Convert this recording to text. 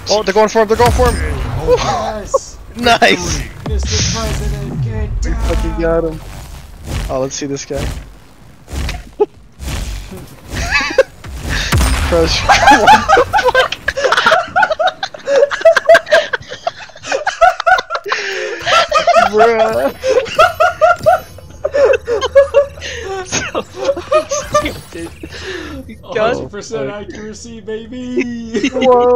Oh, they're going for him, they're going for him! Yes! Nice! Mr. President, get down! Fucking got him. Oh, let's see this guy. Crush. What the fuck? Bruh. So fucking stupid. 100% accuracy, baby! Whoa.